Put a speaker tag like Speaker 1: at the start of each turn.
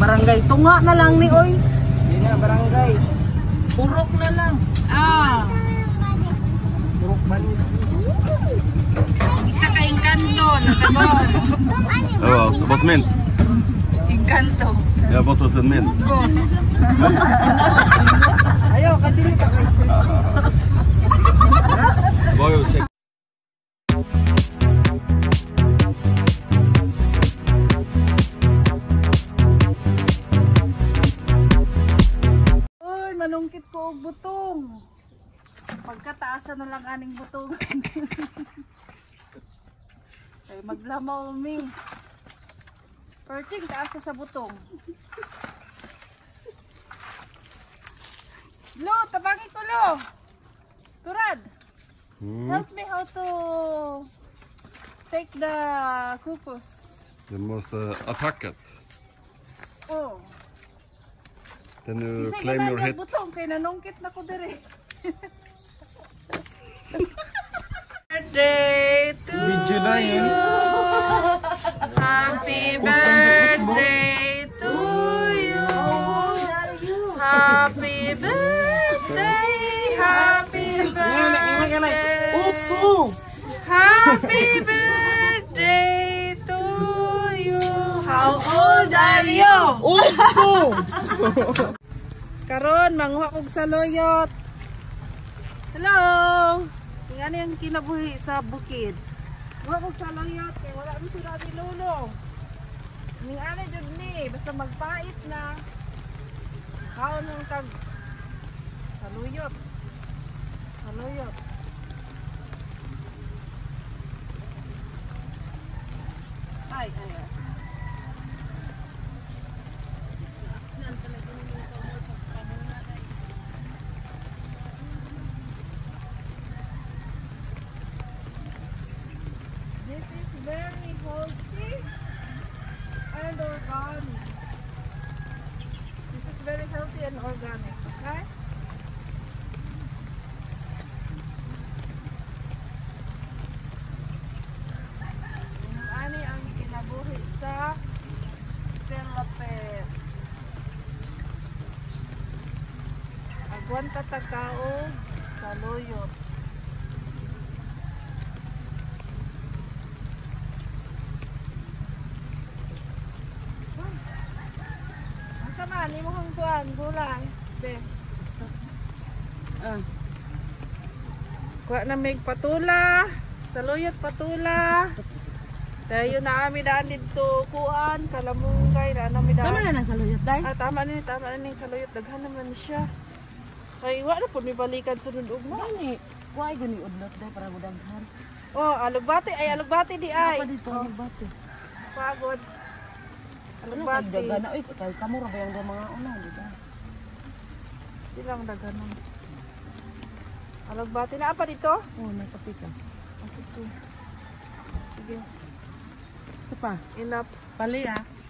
Speaker 1: barangay. Tunga na lang ni oy.
Speaker 2: Hindi na barangay.
Speaker 1: Purok na lang.
Speaker 2: Purok manis.
Speaker 1: Isa ka Encanto, nasabon.
Speaker 3: Ja, wat mens?
Speaker 1: Encanto.
Speaker 3: Ja, wat was een min?
Speaker 1: Gos.
Speaker 2: Ayaw, kadili ka kay street.
Speaker 3: Var ju check.
Speaker 1: Uy, manungkit ko og butong. Pagkataasan na lang aning butong. Ay maglamaw mi. Perting taas sa butong. Lo, tabangi ko lo. Turad. Help me how to take the kukus.
Speaker 3: Du måste attacket.
Speaker 1: Oh.
Speaker 3: Then you
Speaker 1: Isa
Speaker 3: claim your hit.
Speaker 1: butong kay nanungkit na ko dire. Birthday to
Speaker 2: Video na yun.
Speaker 1: Happy birthday to you. Happy birthday. Happy birthday.
Speaker 2: Utsu!
Speaker 1: Happy birthday to you. How old are you?
Speaker 2: Utsu!
Speaker 1: Karon manguha og saluyot. Hello. Yan yung kinabuhi sa bukid. Manguha og saluyot kay wala mi sila ni lolo. Ning ani jud ni basta magpait na. Kaon ng tag saluyot. Saluyot. Ay. This is very healthy and organic. This is very healthy and organic, okay? Ano ang kinabuhi sa Philippines? Agwan tatakaog sa loyot. Ni mo hang kuan gulay be. Kuha na mig patula, saluyot patula. Dayo na ami daan didto kuan kalamungkay na ami daan.
Speaker 2: Tama na ng saluyot, day?
Speaker 1: Tama na ning saluyot daghan naman siya. Kay wa na pud mi balikan sunod ugma.
Speaker 2: Gani, why gani udlot day para budaghan?
Speaker 1: Oh, alugbati di ay.
Speaker 2: Apa dito alugbati?
Speaker 1: Pagod.
Speaker 2: Alugbati. Dagana oy, kay kamo ra ba yang mga una, di ba?
Speaker 1: Di lang daghanon. Alugbati na apa dito?
Speaker 2: Oh, nasa pikas.
Speaker 1: Sige.
Speaker 2: Ito pa.
Speaker 1: Enough.
Speaker 2: Pali ah.